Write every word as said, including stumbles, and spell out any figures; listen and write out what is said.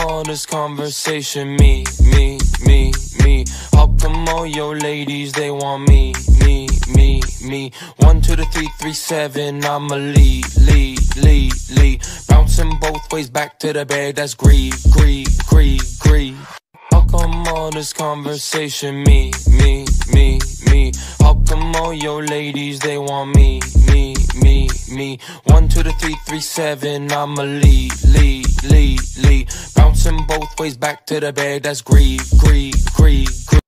all this conversation? Me, me, me, me. How come all your ladies, they want me, me, me, me? One to the three, three, seven, I'ma lead, lead, lead, lead. Bouncing both ways back to the bed, that's greed, greed, greed, greed. How come all this conversation? Me, me, me, me. How come all your ladies, they want me, me, me, me? One to the three, three, seven, I'ma lead, lead, lead, lead. Bouncing both ways back to the bed, that's greed, greed, greed, greed.